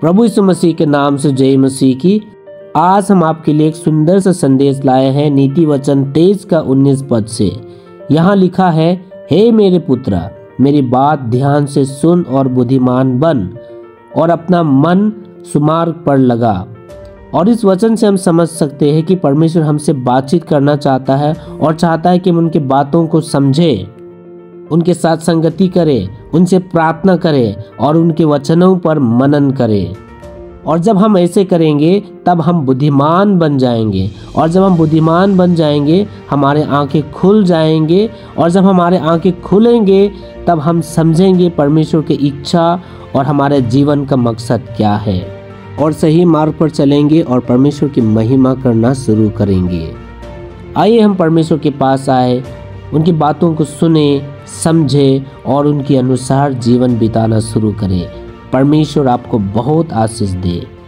प्रभु यीशु मसीह के नाम से जय मसीह की। आज हम आपके लिए एक सुंदर सा संदेश लाए हैं नीति वचन 23 का 19 पद से। यहाँ लिखा है, हे मेरे पुत्रा, मेरी बात ध्यान से सुन और बुद्धिमान बन और अपना मन सुमार्ग पर लगा। और इस वचन से हम समझ सकते हैं कि परमेश्वर हमसे बातचीत करना चाहता है और चाहता है कि हम उनकी बातों को समझें, उनके साथ संगति करें, उनसे प्रार्थना करें और उनके वचनों पर मनन करें। और जब हम ऐसे करेंगे तब हम बुद्धिमान बन जाएंगे, और जब हम बुद्धिमान बन जाएंगे हमारे आंखें खुल जाएंगे, और जब हमारे आंखें खुलेंगे तब हम समझेंगे परमेश्वर की इच्छा और हमारे जीवन का मकसद क्या है, और सही मार्ग पर चलेंगे और परमेश्वर की महिमा करना शुरू करेंगे। आइए हम परमेश्वर के पास आए, उनकी बातों को सुने, समझे और उनके अनुसार जीवन बिताना शुरू करें। परमेश्वर आपको बहुत आशीष दे।